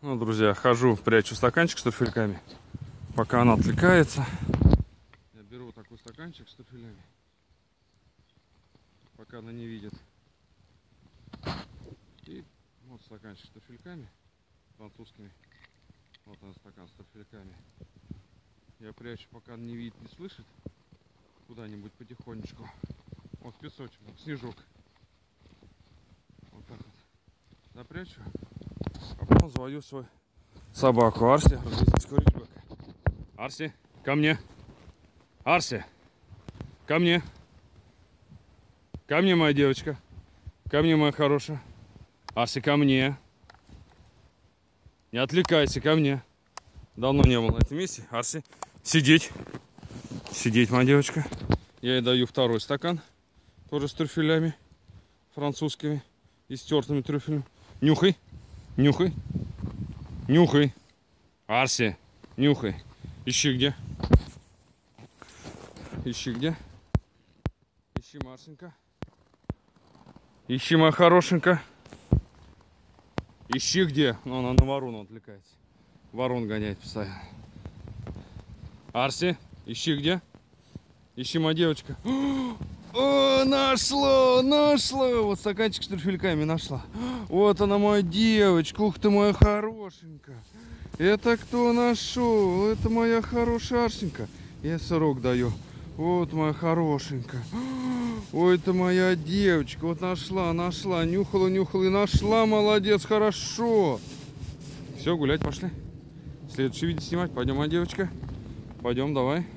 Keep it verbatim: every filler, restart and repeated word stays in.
Ну, друзья, хожу, прячу стаканчик с туфельками. Пока она отвлекается, я беру вот такой стаканчик с туфелями. Пока она не видит. И вот стаканчик с туфельками французскими. Вот он, стакан с туфельками. Я прячу, пока она не видит, не слышит. Куда-нибудь потихонечку. Вот песочек, снежок. Вот так вот. Запрячу. А потом заводю свою собаку Арси, бразильского риджбека. Арси, ко мне. Арси, ко мне. Ко мне, моя девочка. Ко мне, моя хорошая. Арси, ко мне. Не отвлекайся, ко мне. Давно не был на этом месте. Арси, сидеть. Сидеть, моя девочка. Я ей даю второй стакан. Тоже с трюфелями французскими и стертыми трюфелями. Нюхай. Нюхай. Нюхай. Арси, нюхай. Ищи где. Ищи где. Ищи, Марсенька. Ищи, моя хорошенька. Ищи где. Ну, она на ворону отвлекается. Ворон гоняет постоянно. Арси, ищи где. Ищи, моя девочка. О, нашла, нашла. Вот стаканчик с трюфельками нашла. Вот она, моя девочка. Ух ты, моя хорошенькая. Это кто нашел? Это моя хорошая Арсенька. Я сырок даю. Вот моя хорошенькая. Ой, это моя девочка. Вот нашла, нашла. Нюхала, нюхала и нашла. Молодец, хорошо. Все, гулять пошли. Следующее видео снимать. Пойдем, моя девочка. Пойдем, давай.